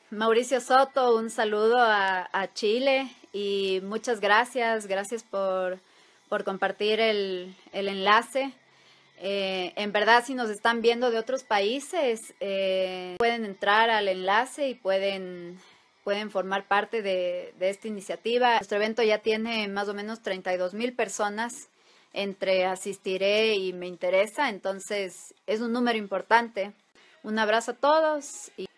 Mauricio Soto, un saludo a Chile y muchas gracias, por compartir el enlace. En verdad, si nos están viendo de otros países, pueden entrar al enlace y pueden formar parte de esta iniciativa. Nuestro evento ya tiene más o menos 32,000 personas entre asistiré y me interesa, entonces es un número importante. Un abrazo a todos.